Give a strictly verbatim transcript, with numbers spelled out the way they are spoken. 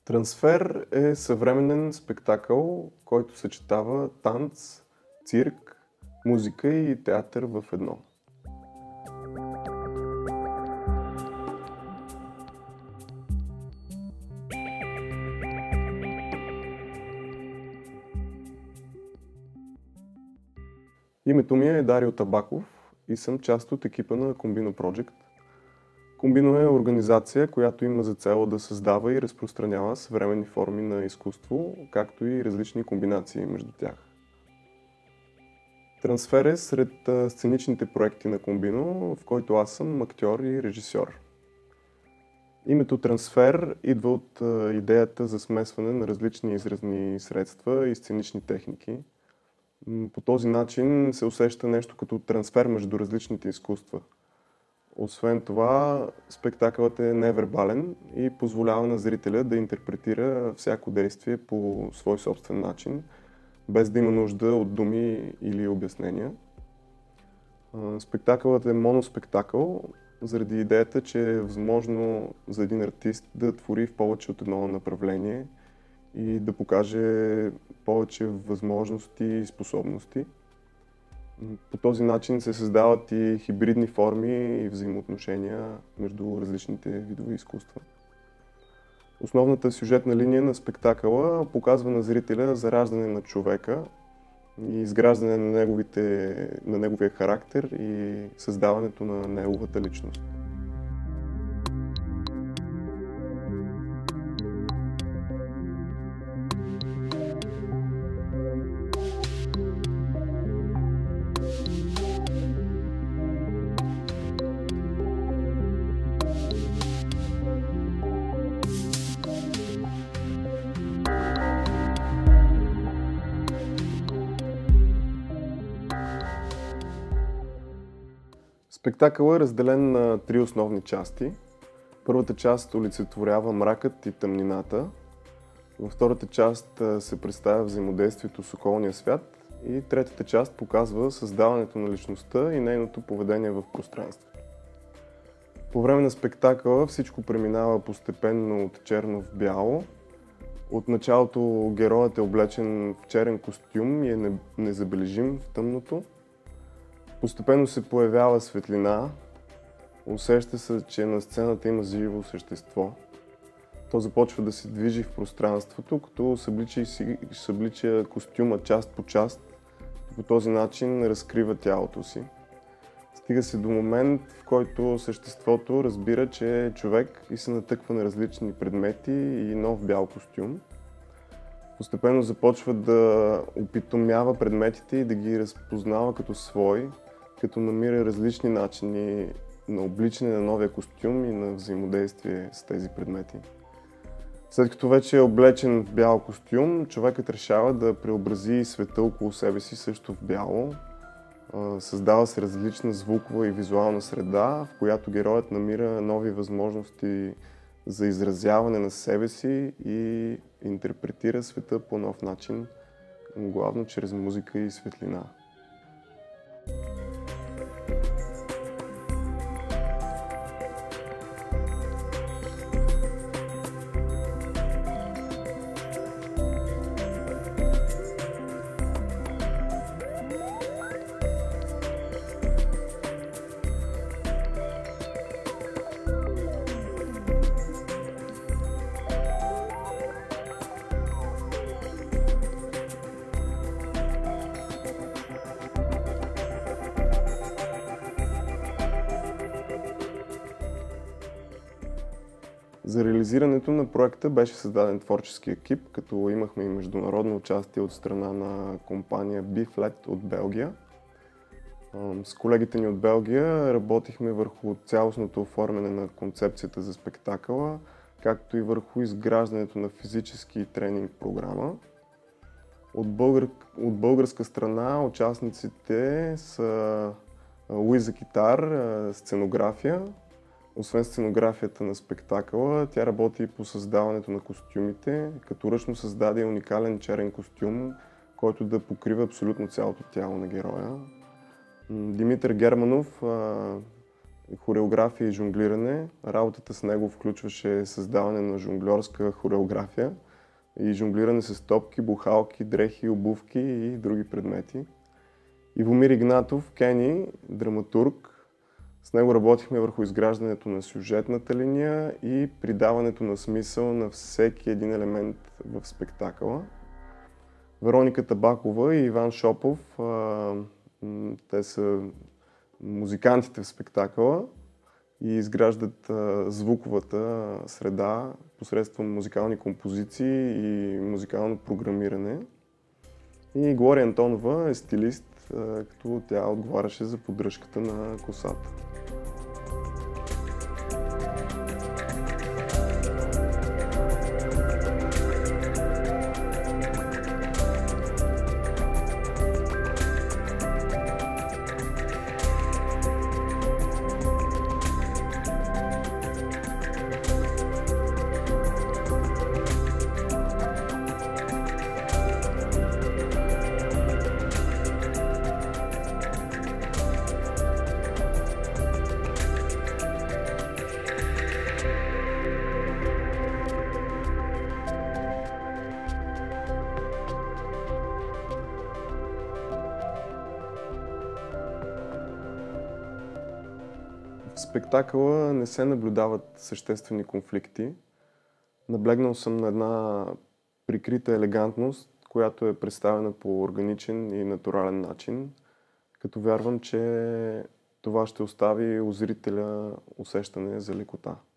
Трансфер е съвременен спектакъл, който съчетава танц, цирк, музика и театър в едно. Името ми е Дарио Табаков и съм част от екипа на Комбино Project. Комбино е организация, която има за цел да създава и разпространява съвременни форми на изкуство, както и различни комбинации между тях. Трансфер е сред сценичните проекти на Комбино, в който аз съм актьор и режисьор. Името Трансфер идва от идеята за смесване на различни изразни средства и сценични техники. По този начин се усеща нещо като трансфер между различните изкуства. Освен това, спектакълът е невербален и позволява на зрителя да интерпретира всяко действие по свой собствен начин, без да има нужда от думи или обяснения. Спектакълът е моноспектакъл, заради идеята, че е възможно за един артист да твори в повече от едно направление и да покаже повече възможности и способности. По този начин се създават и хибридни форми и взаимоотношения между различните видове изкуства. Основната сюжетна линия на спектакъла показва на зрителя зараждане на човека и изграждане на, неговите, на неговия характер и създаването на неговата личност. Спектакълът е разделен на три основни части. Първата част олицетворява мракът и тъмнината. Във втората част се представя взаимодействието с околния свят и третата част показва създаването на личността и нейното поведение в пространството. По време на спектакъла всичко преминава постепенно от черно в бяло. От началото героят е облечен в черен костюм и е незабележим в тъмното. Постепенно се появява светлина, усеща се, че на сцената има живо същество. То започва да се движи в пространството, като съблича, съблича костюма част по част и по този начин разкрива тялото си. Стига се до момент, в който съществото разбира, че е човек и се натъква на различни предмети и нов бял костюм. Постепенно започва да опитомява предметите и да ги разпознава като свои, като намира различни начини на обличане на новия костюм и на взаимодействие с тези предмети. След като вече е облечен в бял костюм, човекът решава да преобрази света около себе си също в бяло. Създава се различна звукова и визуална среда, в която героят намира нови възможности за изразяване на себе си и интерпретира света по нов начин, главно чрез музика и светлина. За реализирането на проекта беше създаден творчески екип, като имахме и международно участие от страна на компания B-Flat от Белгия. С колегите ни от Белгия работихме върху цялостното оформяне на концепцията за спектакъла, както и върху изграждането на физически тренинг програма. От, българ... от българска страна участниците са Луиза Китар, сценография. Освен сценографията на спектакъла, тя работи и по създаването на костюмите, като ръчно създаде уникален черен костюм, който да покрива абсолютно цялото тяло на героя. Димитър Германов хореография и жонглиране. Работата с него включваше създаване на жонгльорска хореография и жонглиране с топки, бухалки, дрехи, обувки и други предмети. Ивомир Игнатов, Кени, драматург. С него работихме върху изграждането на сюжетната линия и придаването на смисъл на всеки един елемент в спектакъла. Вероника Табакова и Иван Шопов, те са музикантите в спектакъла и изграждат звуковата среда посредством музикални композиции и музикално програмиране. И Глория Антонова е стилист, като тя отговаряше за поддръжката на косата. В спектакъла не се наблюдават съществени конфликти. Наблегнал съм на една прикрита елегантност, която е представена по органичен и натурален начин, като вярвам, че това ще остави у зрителя усещане за лекота.